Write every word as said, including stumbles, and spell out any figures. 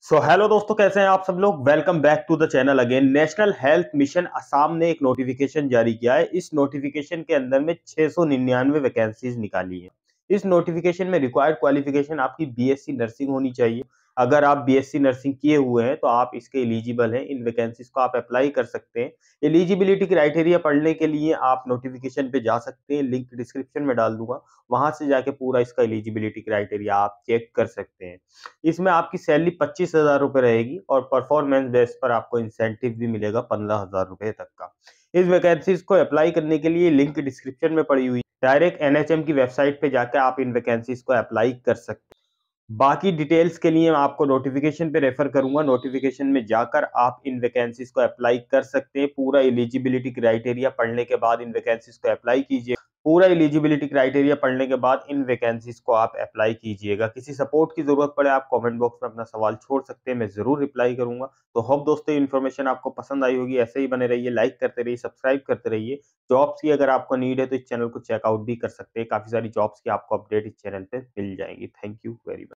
So hello दोस्तों, कैसे हैं आप सब लोग। Welcome back to the channel again. National health mission Assam ने एक नोटिफिकेशन जारी किया है। इस नोटिफिकेशन के अंदर में छह सौ निन्यानवे वैकेंसीज निकाली है। इस नोटिफिकेशन में रिक्वायर्ड क्वालिफिकेशन आपकी बीएससी नर्सिंग होनी चाहिए। अगर आप बीएससी नर्सिंग किए हुए हैं तो आप इसके एलिजिबल हैं। इन वैकेंसीज को आप अप्लाई कर सकते हैं। एलिजिबिलिटी क्राइटेरिया पढ़ने के लिए आप नोटिफिकेशन पे जा सकते हैं, लिंक डिस्क्रिप्शन में डाल दूंगा। वहां से जाके पूरा इसका एलिजिबिलिटी क्राइटेरिया आप चेक कर सकते हैं। इसमें आपकी सैलरी पच्चीस हजार रुपए रहेगी और परफॉर्मेंस बेस पर आपको इंसेंटिव भी मिलेगा पंद्रह हजार रुपए तक का। इस वैकेंसीज को अप्लाई करने के लिए लिंक डिस्क्रिप्शन में पड़ी हुई है। डायरेक्ट एनएचएम की वेबसाइट पे जाकर आप इन वैकेंसीज को अप्लाई कर सकते हैं। बाकी डिटेल्स के लिए मैं आपको नोटिफिकेशन पे रेफर करूंगा। नोटिफिकेशन में जाकर आप इन वैकेंसीज को अप्लाई कर सकते हैं। पूरा एलिजिबिलिटी क्राइटेरिया पढ़ने के बाद इन वैकेंसीज को अप्लाई कीजिए। पूरा एलिजिबिलिटी क्राइटेरिया पढ़ने के बाद इन वैकेंसीज को आप अप्लाई कीजिएगा। किसी सपोर्ट की जरूरत पड़े आप कमेंट बॉक्स में अपना सवाल छोड़ सकते हैं, मैं जरूर रिप्लाई करूंगा। तो होप दोस्तों इन्फॉर्मेशन आपको पसंद आई होगी। ऐसे ही बने रहिए, लाइक करते रहिए, सब्सक्राइब करते रहिए। जॉब्स की अगर आपको नीड है तो इस चैनल को चेकआउट भी कर सकते हैं। काफी सारी जॉब्स की आपको अपडेट इस चैनल पे मिल जाएंगी। Thank you very much.